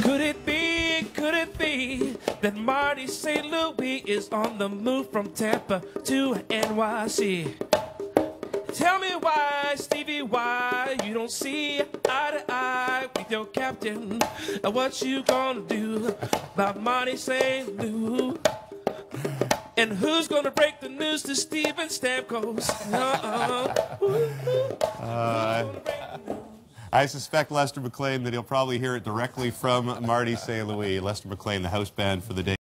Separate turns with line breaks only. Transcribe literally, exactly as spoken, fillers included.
Could it be, could it be that Marty Saint Louis is on the move from Tampa to N Y C? Tell me why, Stevie, why you don't see eye to eye with your captain? What you gonna do about Marty Saint Louis? And who's gonna break the news to Steven Stamkos? Uh-oh.
Uh, I suspect Lester McLean that he'll probably hear it directly from Marty Saint Louis. Lester McLean, the house band for the day.